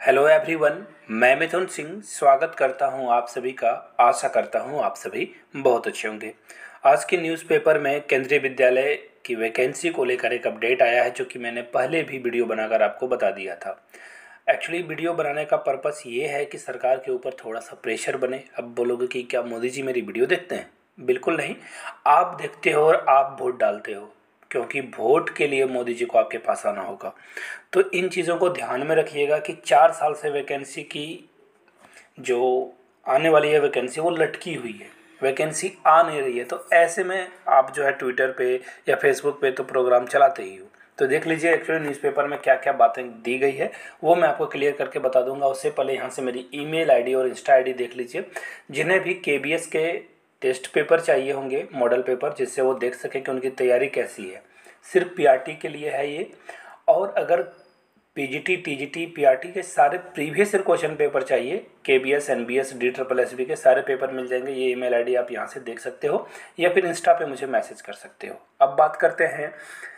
Hello everyone, मैं मिथुन सिंह स्वागत करता हूं आप सभी का। आशा करता हूं आप सभी बहुत अच्छे होंगे। आज के न्यूज़पेपर में केंद्रीय विद्यालय की वैकेंसी को लेकर एक अपडेट आया है, जो कि मैंने पहले भी वीडियो बनाकर आपको बता दिया था। एक्चुअली वीडियो बनाने का पर्पस ये है कि सरकार के ऊपर थोड़ा सा प्रेशर बने। अब बोलोगे कि क्या मोदी जी मेरी वीडियो देखते हैं? बिल्कुल नहीं। आप देखते हो और आप वोट डालते हो, क्योंकि वोट के लिए मोदी जी को आपके पास आना होगा। तो इन चीज़ों को ध्यान में रखिएगा कि 4 साल से वैकेंसी की जो आने वाली है वैकेंसी वो लटकी हुई है, वैकेंसी आ नहीं रही है। तो ऐसे में आप जो है ट्विटर पे या फेसबुक पे तो प्रोग्राम चलाते ही हो, तो देख लीजिए एक्चुअली न्यूज़पेपर में क्या क्या बातें दी गई है वो मैं आपको क्लियर करके बता दूंगा। उससे पहले यहाँ से मेरी ईमेल आईडी और इंस्टा आईडी देख लीजिए। जिन्हें भी केबीएस के टेस्ट पेपर चाहिए होंगे, मॉडल पेपर, जिससे वो देख सकें कि उनकी तैयारी कैसी है, सिर्फ पीआरटी के लिए है ये। और अगर पीजीटी, टीजीटी, पीआरटी के सारे प्रीवियस ईयर क्वेश्चन पेपर चाहिए, KBS, NBS, D triple SB के सारे पेपर मिल जाएंगे। ये ईमेल आईडी आप यहाँ से देख सकते हो या फिर इंस्टा पे मुझे मैसेज कर सकते हो। अब बात करते हैं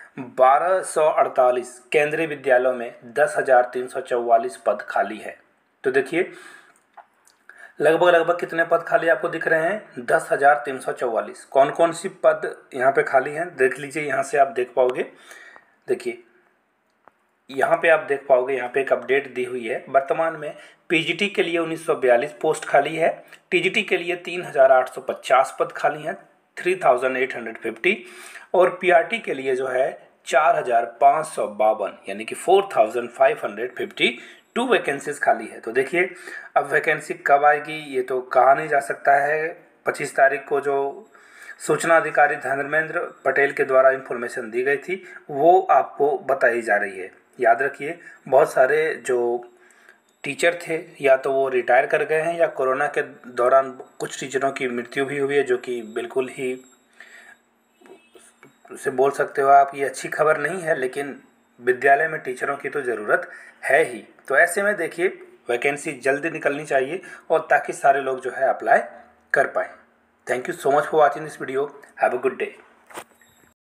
1248 केंद्रीय विद्यालयों में 10,344 पद खाली है। तो देखिए लगभग लगभग कितने पद खाली आपको दिख रहे हैं? 10,344। कौन कौन सी पद यहाँ पे खाली हैं देख लीजिए, यहाँ से आप देख पाओगे। देखिए यहाँ पे आप देख पाओगे, यहाँ पे एक अपडेट दी हुई है। वर्तमान में पीजीटी के लिए 1942 पोस्ट खाली है, टीजीटी के लिए 3,850 पद खाली हैं, 3,850, और पीआरटी के लिए जो है 4,552 यानी कि 4,552 वैकेंसीज खाली है। तो देखिए अब वैकेंसी कब आएगी ये तो कहा नहीं जा सकता है। 25 तारीख को जो सूचना अधिकारी धर्मेंद्र पटेल के द्वारा इन्फॉर्मेशन दी गई थी वो आपको बताई जा रही है। याद रखिए बहुत सारे जो टीचर थे या तो वो रिटायर कर गए हैं या कोरोना के दौरान कुछ टीचरों की मृत्यु भी हुई है, जो कि बिल्कुल ही उसे बोल सकते हो आप ये अच्छी खबर नहीं है, लेकिन विद्यालय में टीचरों की तो ज़रूरत है ही। तो ऐसे में देखिए वैकेंसी जल्दी निकलनी चाहिए और ताकि सारे लोग जो है अप्लाई कर पाएँ। Thank you so much for watching this video. Have a good day.